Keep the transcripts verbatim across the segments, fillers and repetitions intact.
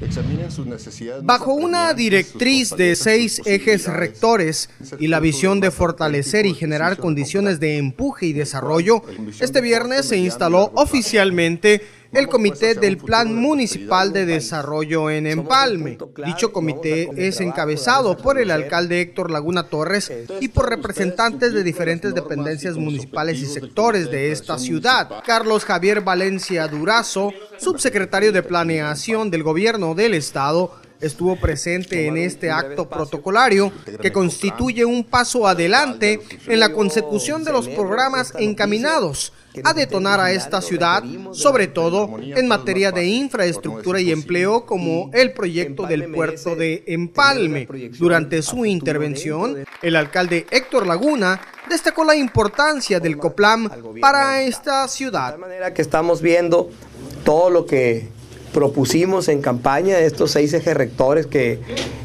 examinen sus necesidades. Bajo una directriz de seis ejes rectores y la visión de fortalecer y generar condiciones de empuje y desarrollo, este viernes se instaló oficialmente el Comité del Plan Municipal de Desarrollo en Empalme. Dicho comité es encabezado por el alcalde Héctor Laguna Torres y por representantes de diferentes dependencias municipales y sectores de esta ciudad. Carlos Javier Valencia Durazo, subsecretario de Planeación del Gobierno del Estado, estuvo presente en este acto protocolario que constituye un paso adelante en la consecución de los programas encaminados a detonar a esta ciudad, sobre todo en materia de infraestructura y empleo, como el proyecto del puerto de Empalme. Durante su intervención, el alcalde Héctor Laguna destacó la importancia del COPLAM para esta ciudad. De manera que estamos viendo todo lo que propusimos en campaña, estos seis ejes rectores que,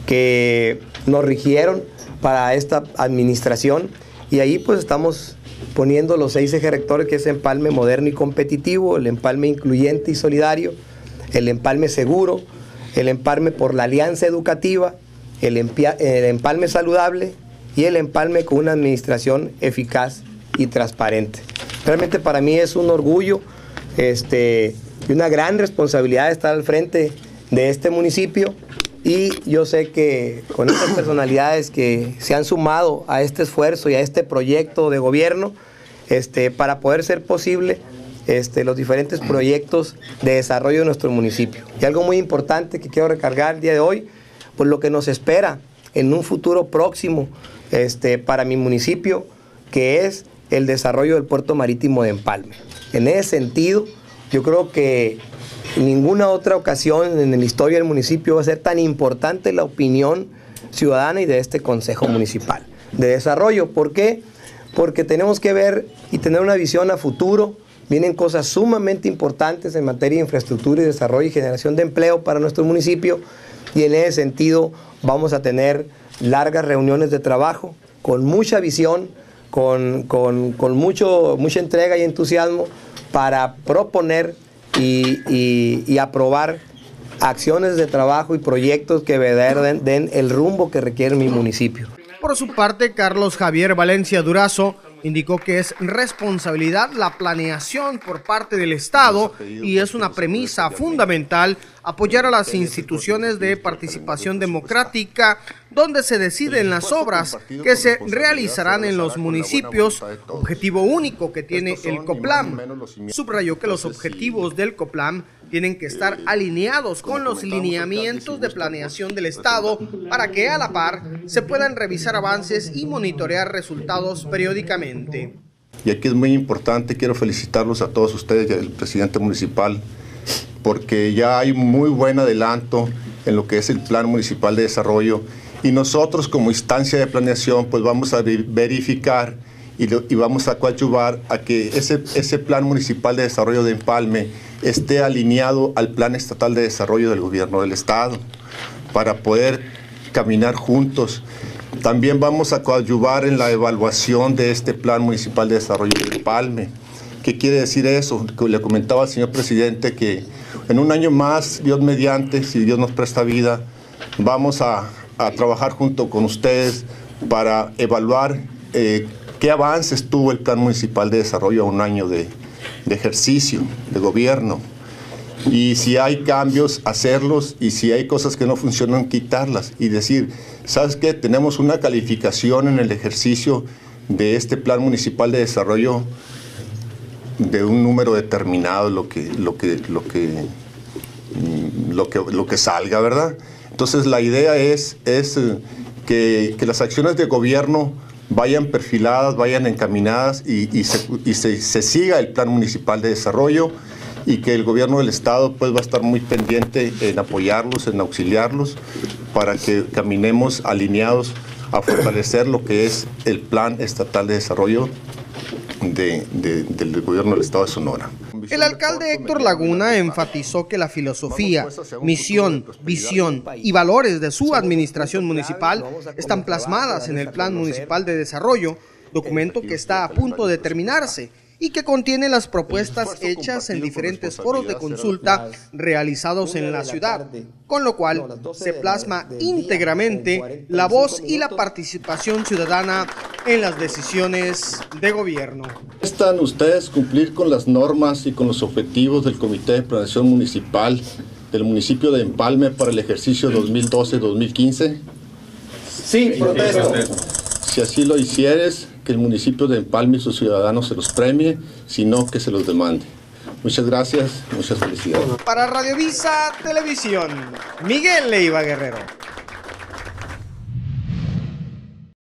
que nos rigieron para esta administración, y ahí pues estamos poniendo los seis ejes rectores, que es empalme moderno y competitivo, el empalme incluyente y solidario, el empalme seguro, el empalme por la alianza educativa, el, el empalme saludable y el empalme con una administración eficaz y transparente. Realmente para mí es un orgullo este, y una gran responsabilidad estar al frente de este municipio, y yo sé que con estas personalidades que se han sumado a este esfuerzo y a este proyecto de gobierno, este, para poder ser posible este, los diferentes proyectos de desarrollo de nuestro municipio. Y algo muy importante que quiero recargar el día de hoy, pues lo que nos espera en un futuro próximo este, para mi municipio, que es el desarrollo del puerto marítimo de Empalme. En ese sentido, yo creo que en ninguna otra ocasión en la historia del municipio va a ser tan importante la opinión ciudadana y de este Consejo Municipal de Desarrollo. ¿Por qué? Porque tenemos que ver y tener una visión a futuro. Vienen cosas sumamente importantes en materia de infraestructura y desarrollo y generación de empleo para nuestro municipio, y en ese sentido vamos a tener largas reuniones de trabajo con mucha visión, con, con, con mucho, mucha entrega y entusiasmo para proponer y, y, y aprobar acciones de trabajo y proyectos que den, den el rumbo que requiere mi municipio. Por su parte, Carlos Javier Valencia Durazo indicó que es responsabilidad la planeación por parte del Estado y es una premisa fundamental apoyar a las instituciones de participación democrática donde se deciden las obras que se realizarán en los municipios, objetivo único que tiene el COPLAM. Subrayó que los objetivos del COPLAM tienen que estar alineados con los lineamientos de planeación del Estado para que a la par se puedan revisar avances y monitorear resultados periódicamente. Y aquí es muy importante, quiero felicitarlos a todos ustedes y al presidente municipal, porque ya hay muy buen adelanto en lo que es el Plan Municipal de Desarrollo, y nosotros como instancia de planeación pues vamos a verificar y, lo, y vamos a coadyuvar a que ese, ese Plan Municipal de Desarrollo de Empalme esté alineado al Plan Estatal de Desarrollo del Gobierno del Estado, para poder caminar juntos. También vamos a coadyuvar en la evaluación de este Plan Municipal de Desarrollo de Empalme. ¿Qué quiere decir eso? Le comentaba al señor presidente que en un año más, Dios mediante, si Dios nos presta vida, vamos a, a trabajar junto con ustedes para evaluar eh, qué avances tuvo el Plan Municipal de Desarrollo a un año de, de ejercicio, de gobierno. Y si hay cambios, hacerlos, y si hay cosas que no funcionan, quitarlas. Y decir, ¿sabes qué? Tenemos una calificación en el ejercicio de este Plan Municipal de Desarrollo de un número determinado, lo que, lo que, lo que, lo que, lo que salga, ¿verdad? Entonces la idea es, es que, que las acciones de gobierno vayan perfiladas, vayan encaminadas y, y, se, y se, se siga el Plan Municipal de Desarrollo, y que el gobierno del Estado pues va a estar muy pendiente en apoyarlos, en auxiliarlos, para que caminemos alineados a fortalecer lo que es el Plan Estatal de Desarrollo de, de, del gobierno del Estado de Sonora. El alcalde Héctor Laguna enfatizó que la filosofía, misión, visión y valores de su administración municipal están plasmadas en el Plan Municipal de Desarrollo, documento que está a punto de terminarse y que contiene las propuestas hechas en diferentes foros de consulta realizados en la ciudad, con lo cual se plasma íntegramente la voz y la participación ciudadana en las decisiones de gobierno. ¿Están ustedes cumplir con las normas y con los objetivos del Comité de Planeación Municipal del municipio de Empalme para el ejercicio dos mil doce dos mil quince? Sí, protesto. Si así lo hicieres, que el municipio de Empalme y sus ciudadanos se los premie, sino que se los demande. Muchas gracias, muchas felicidades. Para Radiovisa Televisión, Miguel Leiva Guerrero.